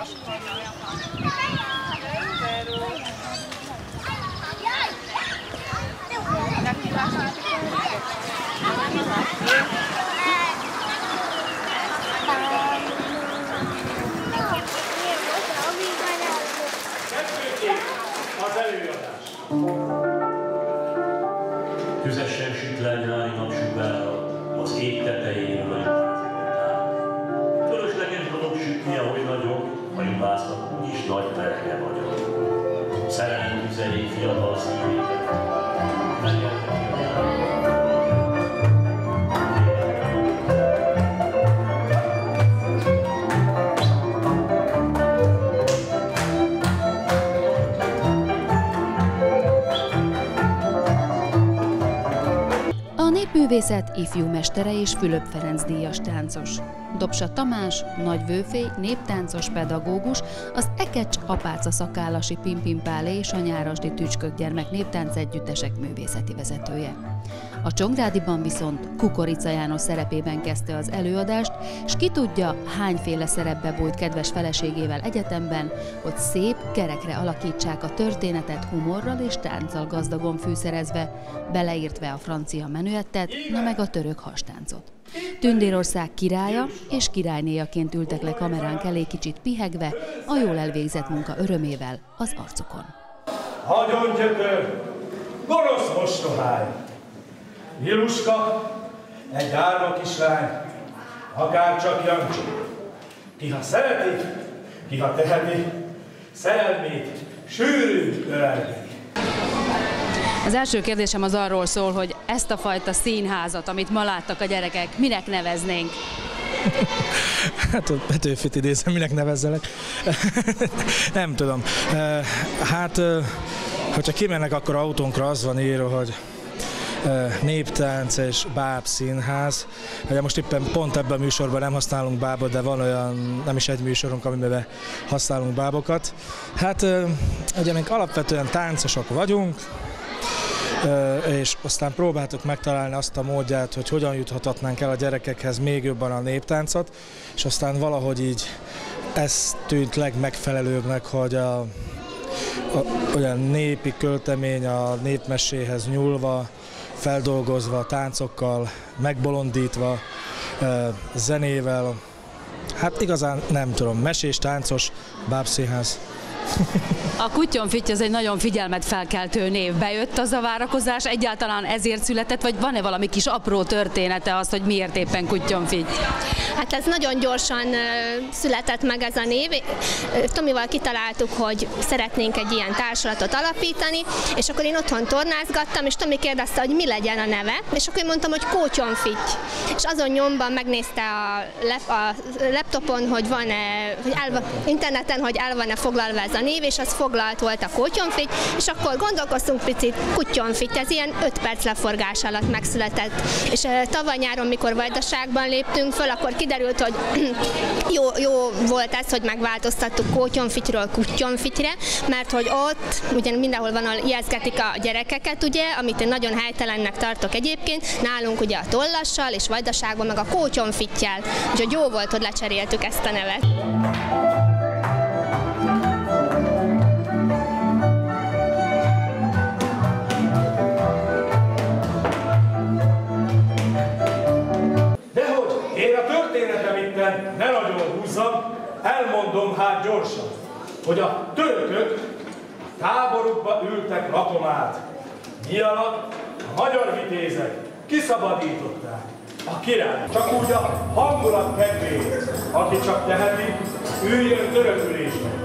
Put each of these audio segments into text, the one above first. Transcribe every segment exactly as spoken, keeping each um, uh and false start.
Az előadás. Tüzesen süt le nyári napsugárra, az ég tetejéről a nyugtál. Fölösleges dolog sütni, ahogy nagyok, ha juhásznak úgyis nagy perge vagyok. Szerelem tüzei fiatal szívéket, megjeltek a nyári. A népművészet ifjú mestere és Fülöp Ferenc díjas táncos. Dobsa Tamás, Nagy Vőfély, néptáncos pedagógus, az Ekecs Apáca Szakállasi Pimpin Pálé és a Nyárasdi Tücskök Gyermek Néptánc Együttesek művészeti vezetője. A Csongrádiban viszont Kukorica János szerepében kezdte az előadást, s ki tudja, hányféle szerepbe bújt kedves feleségével egyetemben, hogy szép kerekre alakítsák a történetet humorral és tánccal gazdagon fűszerezve, beleértve a francia menüettet, na meg a török hastáncot. Tündérország királya és királynéjaként ültek le kameránk elé kicsit pihegve, a jól elvégzett munka örömével az arcukon. Hagyongyötör, gonosz mostohány, Iluska, egy árva kislány, akárcsak Jancsi. Ki ha szereti, ki ha teheti, szerelmét sűrűn ölelgeti. Az első kérdésem az arról szól, hogy ezt a fajta színházat, amit ma láttak a gyerekek, minek neveznénk? Hát a Petőfit idézem, minek nevezzelek. Nem tudom. Hát, hogyha kimennek, akkor autónkra az van írva, hogy néptánc és bábszínház. Ugye most éppen pont ebben a műsorban nem használunk bábot, de van olyan, nem is egy műsorunk, amiben használunk bábokat. Hát ugye még alapvetően táncosok vagyunk, és aztán próbáltuk megtalálni azt a módját, hogy hogyan juthatatnánk el a gyerekekhez még jobban a néptáncot, és aztán valahogy így ez tűnt legmegfelelőbbnek, hogy a, a, olyan népi költemény a népmeséhez nyúlva, feldolgozva, táncokkal, megbolondítva, zenével, hát igazán nem tudom, mesés, táncos, bábszínház. A Kutyonfitty az egy nagyon figyelmet felkeltő név. Bejött az a várakozás, egyáltalán ezért született, vagy van-e valami kis apró története az, hogy miért éppen Kutyonfitty? Hát ez nagyon gyorsan született meg ez a név. Tomival kitaláltuk, hogy szeretnénk egy ilyen társulatot alapítani, és akkor én otthon tornázgattam, és Tomi kérdezte, hogy mi legyen a neve, és akkor én mondtam, hogy Kutyonfitty. És azon nyomban megnézte a, lap, a laptopon, hogy van-e, hogy el, interneten, hogy el van-e foglalva ez a név, és az foglalt volt a Kutyonfitty, és akkor gondolkoztunk picit, Kutyonfitty, ez ilyen öt perc leforgás alatt megszületett. És tavaly nyáron, mikor Vajdaságban léptünk föl, akkor kiderült, hogy jó, jó volt ez, hogy megváltoztattuk Kutyonfittyről Kutyonfittyre, mert hogy ott ugyan mindenhol van, ahol ijesztgetik a gyerekeket, ugye, amit én nagyon helytelennek tartok egyébként, nálunk ugye a Tollassal, és Vajdaságban meg a Kutyonfittyel, úgyhogy jó volt, hogy lecseréltük ezt a nevet. Ne nagyon húzzam, elmondom hát gyorsan, hogy a törökök táborukba ültek lakomát. Mi alatt a magyar vitézek kiszabadították a királyt. Csak úgy a hangulat kedvéért, aki csak teheti, üljön törökülésbe.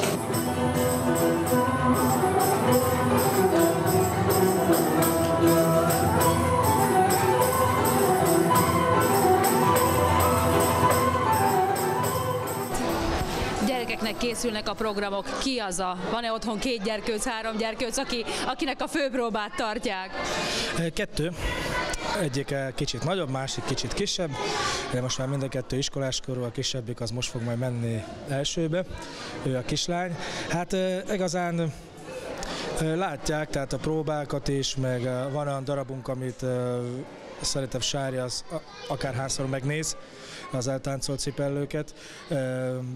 Készülnek a programok. Ki az a? Van-e otthon két gyerkőc, három gyerkőc, aki, akinek a főpróbát tartják? Kettő. Egyik kicsit nagyobb, másik kicsit kisebb. De most már mind a kettő iskoláskorú, a kisebbik az most fog majd menni elsőbe. Ő a kislány. Hát igazán látják, tehát a próbákat is, meg van olyan darabunk, amit szerintem Sári az akárhányszor megnéz, az eltáncolt cipellőket.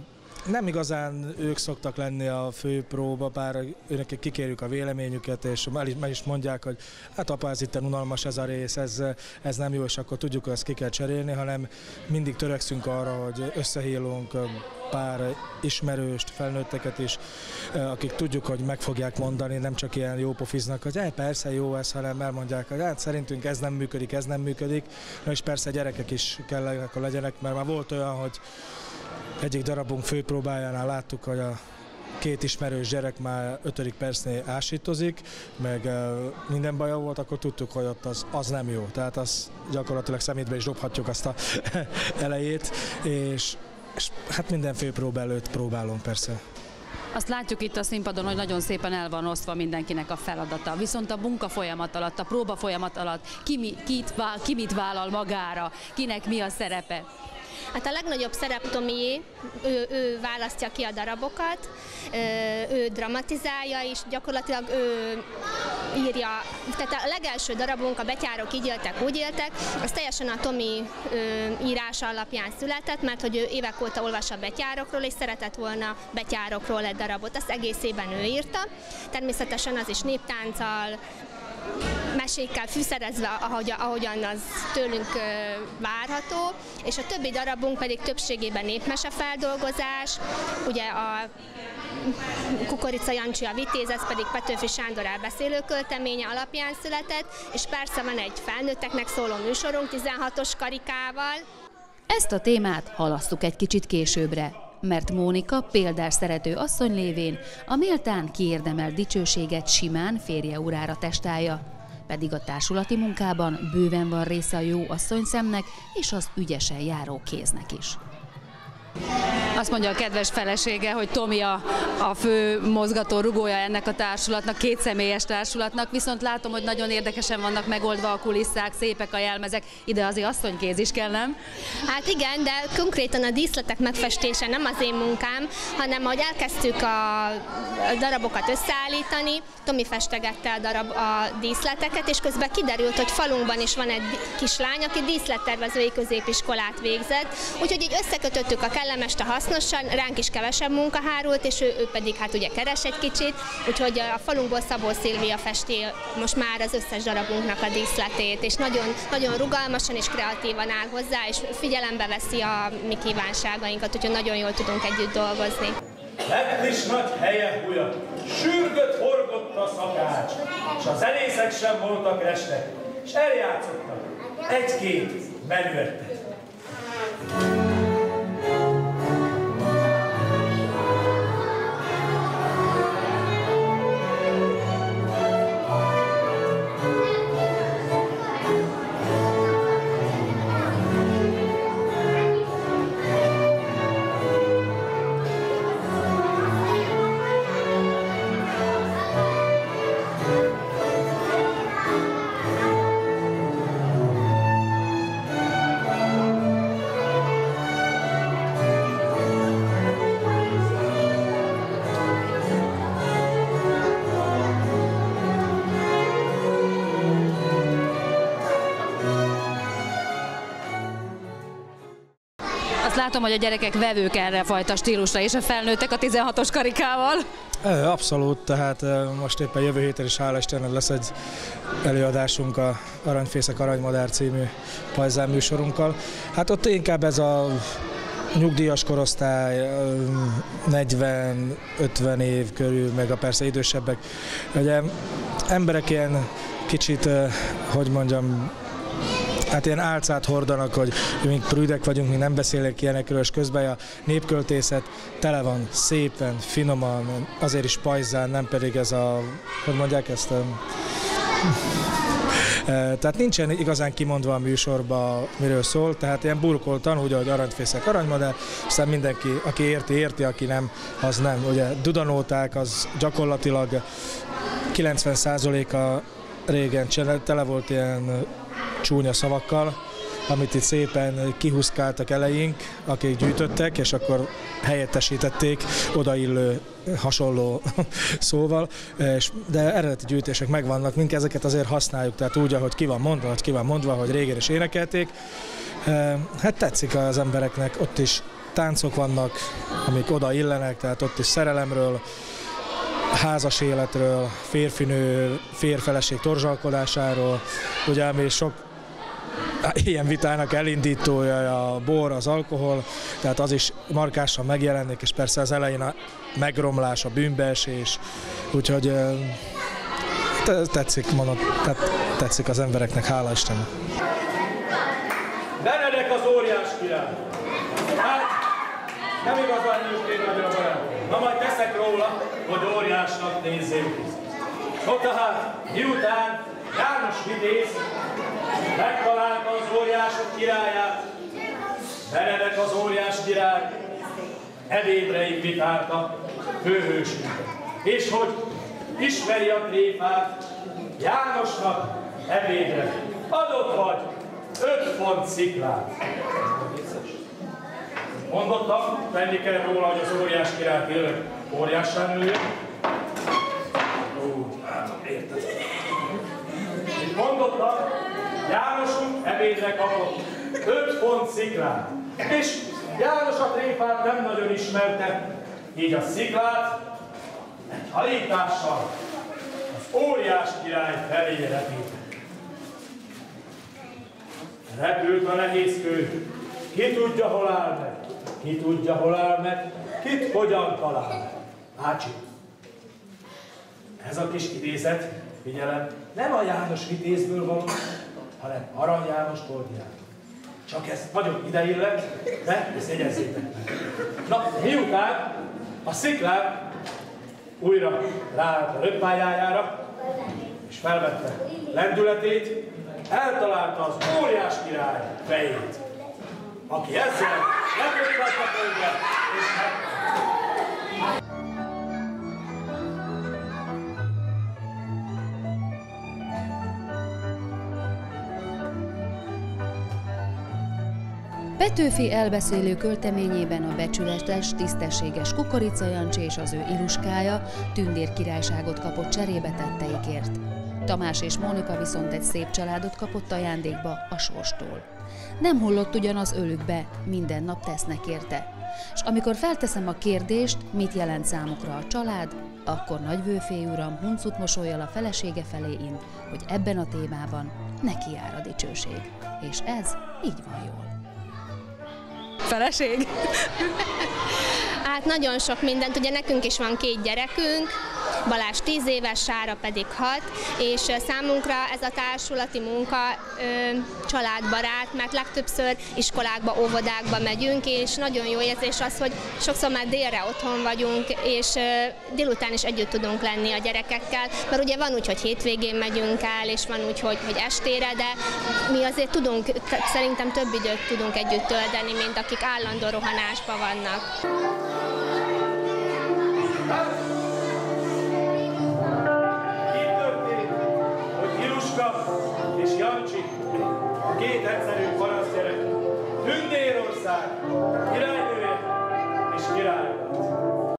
nem igazán ők szoktak lenni a fő próba, bár őnek kikérjük a véleményüket, és meg is mondják, hogy hát apa, ez itt unalmas ez a rész, ez, ez nem jó, és akkor tudjuk, hogy ezt ki kell cserélni, hanem mindig törekszünk arra, hogy összehívunk pár ismerőst, felnőtteket is, akik tudjuk, hogy meg fogják mondani, nem csak ilyen jópofiznak, hogy persze jó ez, hanem elmondják, hogy hát szerintünk ez nem működik, ez nem működik, na és persze gyerekek is kellenek, hogy legyenek, mert már volt olyan, hogy egyik darabunk főpróbájánál láttuk, hogy a két ismerős gyerek már ötödik percnél ásítozik, meg minden baja volt, akkor tudtuk, hogy ott az, az nem jó. Tehát az gyakorlatilag szemétbe is dobhatjuk azt a elejét, és, és hát minden főpróba előtt próbálom persze. Azt látjuk itt a színpadon, hogy nagyon szépen el van osztva mindenkinek a feladata. Viszont a munka folyamat alatt, a próba folyamat alatt ki, mi, kit, ki mit vállal magára, kinek mi a szerepe? Hát a legnagyobb szerep Tomié, ő, ő választja ki a darabokat, ő dramatizálja is, gyakorlatilag ő írja, tehát a legelső darabunk, a Betyárok így éltek, úgy éltek, az teljesen a Tomi írása alapján született, mert hogy ő évek óta olvas a betyárokról, és szeretett volna betyárokról egy darabot, azt egész évben ő írta. Természetesen az is néptánccal, mesékkel fűszerezve, ahogy, ahogyan az tőlünk várható, és a többi darabunk pedig többségében népmesefeldolgozás, ugye a Kukorica Jancsi a vitéz, ez pedig Petőfi Sándor elbeszélő költeménye alapján született, és persze van egy felnőtteknek szóló műsorunk tizenhatos karikával. Ezt a témát halasszuk egy kicsit későbbre, mert Mónika példás szerető asszony lévén a méltán kiérdemelt dicsőséget simán férje urára testálja, pedig a társulati munkában bőven van része a jó asszonyszemnek és az ügyesen járó kéznek is. Azt mondja a kedves felesége, hogy Tomi a, a fő mozgató rugója ennek a társulatnak, kétszemélyes társulatnak, viszont látom, hogy nagyon érdekesen vannak megoldva a kulisszák, szépek a jelmezek, ide azért asszonykéz is kell, nem? Hát igen, de konkrétan a díszletek megfestése nem az én munkám, hanem ahogy elkezdtük a darabokat összeállítani, Tomi festegette a, darab, a díszleteket, és közben kiderült, hogy falunkban is van egy kislány, aki díszlettervezői középiskolát végzett, úgyhogy így összekötöttük a kellemest a hasznosan, ránk is kevesebb munka hárult, és ő, ő pedig hát ugye keres egy kicsit, úgyhogy a falunkból Szabó Szilvia festi most már az összes darabunknak a díszletét, és nagyon, nagyon rugalmasan és kreatívan áll hozzá, és figyelembe veszi a mi kívánságainkat, úgyhogy nagyon jól tudunk együtt dolgozni. Lett is nagy helye húja, sürgött horgott a szakács, és a zenészek sem voltak restek, és eljátszottak egy-két menüettet. Látom, hogy a gyerekek vevők erre a fajta stílusra, és a felnőttek a tizenhatos karikával. Abszolút, tehát most éppen jövő héten is hála Istennek lesz egy előadásunk a Aranyfészek Aranymadár című pajzán műsorunkkal. Hát ott inkább ez a nyugdíjas korosztály, negyven-ötven év körül, meg a persze idősebbek. Ugye emberek ilyen kicsit, hogy mondjam, hát ilyen álcát hordanak, hogy mi prüdek vagyunk, mi nem beszélek ilyenekről, és közben a népköltészet tele van szépen, finoman, azért is pajzán, nem pedig ez a, hogy mondják ezt a... Tehát nincsen igazán kimondva a műsorban, miről szól, tehát ilyen burkoltan, úgy, ahogy Aranyfészek Aranymadár, aztán mindenki, aki érti, érti, aki nem, az nem. Ugye dudanóták, az gyakorlatilag kilencven százaléka régen tele volt ilyen csúnya szavakkal, amit itt szépen kihuszkáltak eleink, akik gyűjtöttek, és akkor helyettesítették odaillő hasonló szóval, de eredeti gyűjtések megvannak, mink ezeket azért használjuk, tehát úgy, ahogy ki van mondva, hogy ki van mondva, hogy régen is énekelték. Hát tetszik az embereknek, ott is táncok vannak, amik oda illenek, tehát ott is szerelemről, házas életről, férfinő, férfeleség torzsalkodásáról, ugye még sok ilyen vitának elindítója a bor, az alkohol, tehát az is markásan megjelenik, és persze az elején a megromlás, a bűnbeesés, úgyhogy tetszik, mondom, tehát tetszik az embereknek, hála Istennek. Benedek az óriás király! Hát, nem igazán nőstél nagyra barát. Na majd teszek róla, hogy óriásnak nézzék. No tehát, miután János vitéz megtalálta az óriások királyát, Benedek az óriás király ebédre invitálta főhősünket. És hogy ismeri a tréfát, Jánosnak ebédre adott vagy öt font sziklát. Mondottam, tenni kell róla, hogy az óriás király tényleg óriássá nőjön. Ó, hát érted. És mondottam, Jánosunk ebédre kapott öt font sziklát. És János a tréfát nem nagyon ismerte, így a sziklát egy halítással az óriás király felé repített. Repült a nehézkő, ki tudja, hol áll meg, ki tudja, hol áll meg, kit hogyan talál. Ácsi, ez a kis idézet, figyelem, nem a János vitézből való, hanem Arany János Toldián. Csak ez nagyon ideillet, de ezt jegyezzétek meg. Na, miután a sziklán újra ráállt a röppályájára, és felvette lendületét, eltalálta az óriás király fejét, aki ezzel lepöttelte a földre, és meg... Petőfi elbeszélő költeményében a becsületes, tisztességes Kukorica Jancsi és az ő iluskája Tündér királyságot kapott cserébe tetteikért. Tamás és Mónika viszont egy szép családot kapott ajándékba a sorstól. Nem hullott ugyan az ölükbe, minden nap tesznek érte. És amikor felteszem a kérdést, mit jelent számukra a család, akkor nagyvőfély uram huncut mosollyal a felesége felé int, hogy ebben a témában neki jár a dicsőség. És ez így van jól. Feleség? Hát nagyon sok mindent, ugye nekünk is van két gyerekünk, Balázs tíz éves, Sára pedig hat, és számunkra ez a társulati munka ö, családbarát, mert legtöbbször iskolákba, óvodákba megyünk, és nagyon jó érzés az, hogy sokszor már délre otthon vagyunk, és ö, délután is együtt tudunk lenni a gyerekekkel, mert ugye van úgy, hogy hétvégén megyünk el, és van úgy, hogy, hogy estére, de mi azért tudunk, szerintem több időt tudunk együtt tölteni, mint akik állandó rohanásban vannak. És Jancsi, a két egyszerű parasztgyerek, Tündérország királynője és király.